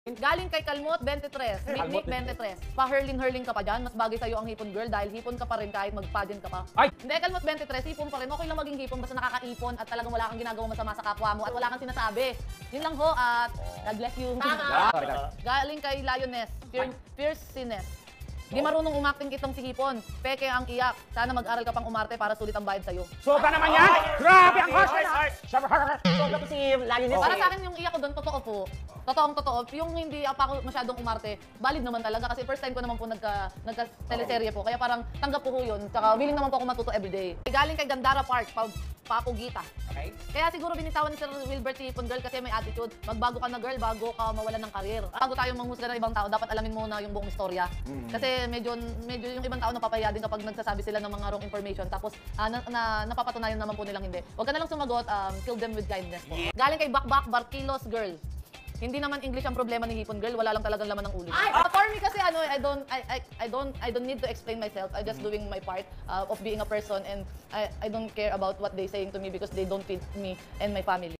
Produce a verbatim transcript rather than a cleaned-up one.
Galing kay Kalmot, twenty-three. Nick, twenty-three. Pa-hurling-hurling ka pa dyan. Mas bagay sa'yo ang hipon girl dahil hipon ka pa rin kahit mag-pageant ka pa. Ay! Hindi, Kalmot, twenty-three. Hipon pa rin. Okay lang maging hipon basta nakakaipon at talagang wala kang ginagawang masama sa kapwa mo at wala kang sinasabi. Yun lang ho at God bless you. Galing kay Lioness, Fier- Fierceness. Di marunong umakting itong si Hipon. Peke ang iyak. Sana mag-aral ka pang umarte para sulit ang bayad sa'yo. Sobra naman yan! Grabe ang harsh na! Sobra po si Lioness. Para sa akin yung iyak ko doon, totoo po. Totoong totoo. Yung hindi pa ako masyadong umarte, valid naman talaga. Kasi first time ko naman po nagka, nagka-teleserye po. Kaya parang tanggap po ko yun. Tsaka willing naman po ako matuto everyday. Galing kay Gandara Park, pa Papugita. Okay. Kaya siguro binitawan ni Sir Wilbert si Hipon girl kasi may attitude. Magbago ka na girl, bago ka mawalan ng karir. Bago tayo manghusga ng ibang tao, dapat alamin muna yung buong istorya. Mm. Kasi medyo, medyo yung ibang tao napapahiya din kapag nagsasabi sila ng mga wrong information. Tapos uh, na, na, napapatunayan naman po nilang hindi. Huwag ka na lang sumagot, um, kill them with kindness po. Yeah. Galing kay Bakbak Barkilos girl. Hindi naman English ang problema ni Hipon girl, wala lang talagang laman ng ulo. Uh, for me kasi ano, I don't I, I I don't I don't need to explain myself. I just doing my part uh, of being a person and I I don't care about what they saying to me because they don't feed me and my family.